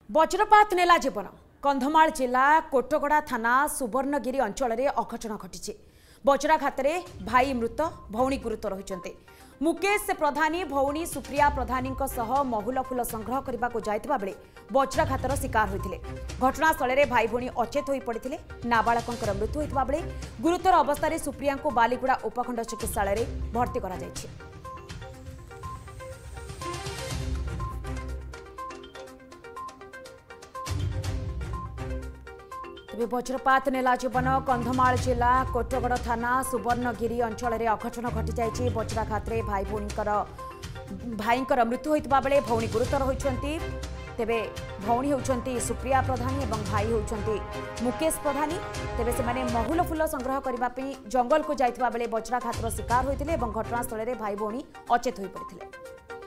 वज्रपात नेला जीवन कंधमाल जिला कोटगड़ा थाना सुवर्णगिरी अंचल में अघटन घटी वज्राघात भाई मृत भौणी गुरुतर होती। मुकेश प्रधानी भौणी सुप्रिया प्रधानी महुल फुल संग्रह करने को जाइतिबा बेले वज्राघातर शिकार होते। घटनास्थल में भाई भौणी अचेत हो पड़ते। नाबालक मृत्यु होता बेले गुरुतर अवस्था सुप्रिया को बालीगुड़ा उपखंड चिकित्सालय भर्ती करा जायछि। वज्रपात नेला जीवन कंधमाल जिला कोटगड़ थाना सुवर्णगिरी अंचल में अघटन घटी जाइए। वज्राघात भाई मृत्यु होता बेले भौणी गुरुतर होती। तेबे भौणी होती सुप्रिया प्रधानी और भाई होती मुकेश प्रधानी। तेबे से महुल फुल संग्रह करने जंगल को जाइतिबा बेले वज्राघातर शिकार होते। घटनास्थल में भाई भौणी अचेत हो पड़ते।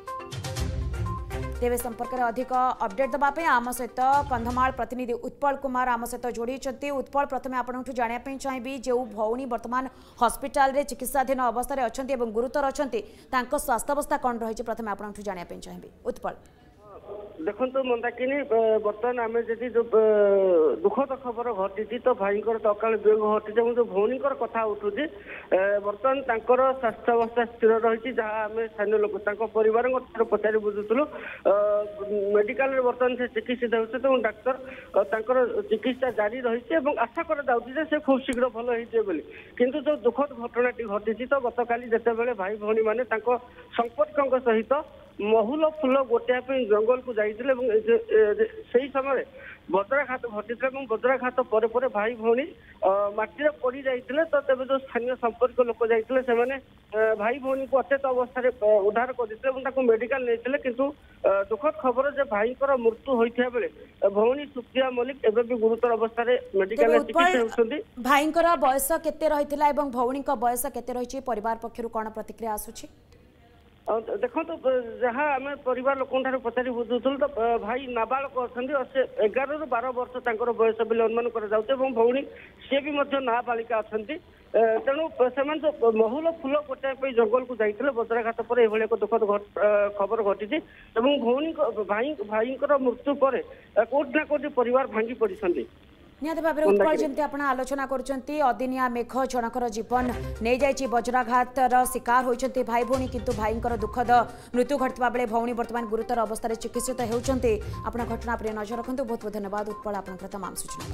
तेज संपर्क में अधिक अपडेट देवाई आम सहित कंधमाल प्रतिनिधि उत्पल कुमार आम सहित जोड़ी। उत्पल प्रथम आपठू जानापी चाहिए जो भौणी बर्तमान हस्पिटाल रे चिकित्साधीन अवस्था अच्छा गुरुतर अच्छा स्वास्थ्यावस्था कौन रही प्रथम आपठू जानापी चाहिए उत्पल। देखो मंदाकिनी बर्तमान आम जी जो दुखद खबर घटी तो भाई तो अकाल वियोग घटी जो भौणी कथा उठू बर्तमान स्वास्थ्यावस्था स्थिर रही जहाँ आम स्थानीय लोक परिवार पचारि बुझुलु मेडिकल बर्तमान से चिकित्सित होते डाक्तर चिकित्सा जारी रही आशा कर खूब शीघ्र भल होली। किंतु जो दुखद घटनाटी घटी तो गतकाली जिते भाई भौणी मैंने संपर्क सहित महुल फुल गोटाई जंगल को जाइए से समय वज्राघात घटी वज्राघात पर भाई भौणी माटी पड़ जाते तो तेज जो स्थानीय संपर्क लोक जाते भाई भौणी को अचेत अवस्था उद्धार करते मेडिकल नहीं किंतु दुखद खबर जे भाई मृत्यु होता बेले भौणी सुप्रिया मल्लिक एवं भी गुरुतर अवस्था मेडिकल चिकित्सा भाई बयस केते रही भौणी बयस केते रही परिवार पक्षर कौन प्रतिक्रिया आसुछि? देखो तो जहाँ आम परिवार लोक पचारि बुझुलु तो भाई नाबालक अच्छा 11 ରୁ 12 वर्ष बयस बोले अनुमान कर भौणी सी भी नाबालिका अच्छा तेणु से जो महुल फुल गोटाई जंगल को जाते वज्राघात पर यह एक दुखद खबर घटी भौणी भाई मृत्यु पर कोटि ना कोटि परिवार भांगी पड़ती। निहत भाव उत्पल जमी आप आलोचना करुँच अदिनिया मेघ जनकर जीवन नहीं जाइए वज्राघातर शिकार होती भाई भौणी किंतु भाई दुखद मृत्यु घटवा बेले भौणी बर्तमान गुरुतर अवस्था चिकित्सित होती। आप घटना पर नजर रखु। बहुत बहुत धन्यवाद उत्पल आप तमाम सूचना।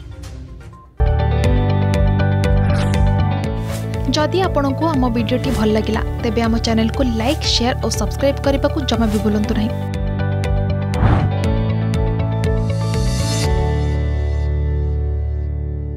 जदि आपंक आम भिडी भल लगा तेब आम चैनल को लाइक शेयर और सब्सक्राइब करने को जमा भी भूलु नहीं।